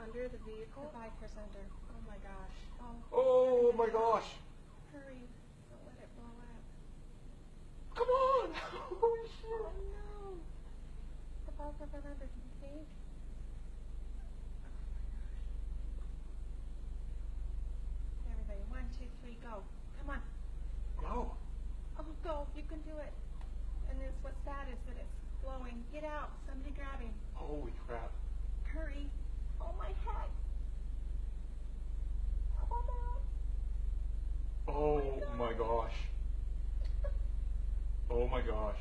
under the vehicle? The biker's under. Oh my gosh. Oh my gosh. Hurry. Don't let it blow up. Come on. Holy shit. Oh no. The biker went under. See? Everybody, 1, 2, 3, go. Come on. Go. Oh, go. You can do it. And it's what's bad is that it's blowing. Get out. Somebody grab him. Holy crap. Hurry. Oh, my head. Come on. Oh my gosh. Oh my gosh.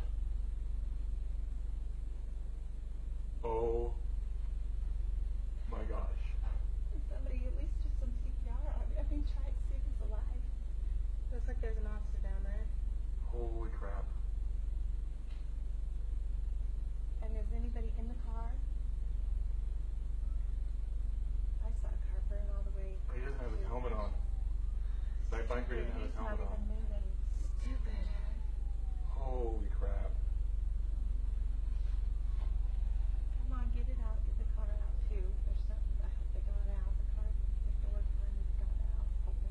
Oh my gosh. Somebody at least do some CPR on him. I mean, try to see if he's alive. Looks like there's an officer down there. Holy crap. And is anybody in the car? I saw a car burn all the way. He doesn't have his helmet on. That biker didn't have his He's not helmet even on. moving. Stupid. Holy crap. Come on, get it out. Get the car out too. There's something. I hope they got it out. The car, the door finally got out. Open.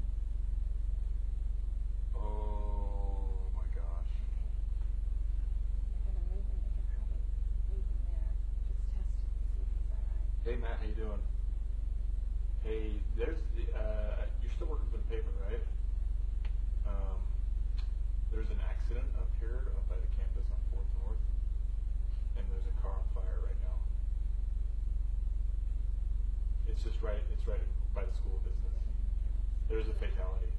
Oh my gosh. They're gonna move him. They can probably leave him there. Just test it to see if he's all right. Hey Matt, how you doing? Hey, there's the, you're still working for the paper, right? There's an accident up here, up by the campus on 4th North, and there's a car on fire right now. It's right by the school of business. There's a fatality.